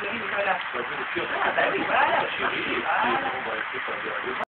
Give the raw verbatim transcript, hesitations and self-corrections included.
chérie, voilà. Bah, bien sûr. Ah, bah oui, voilà. Chérie, et puis, Voilà. bon, bah, c'est pas bien.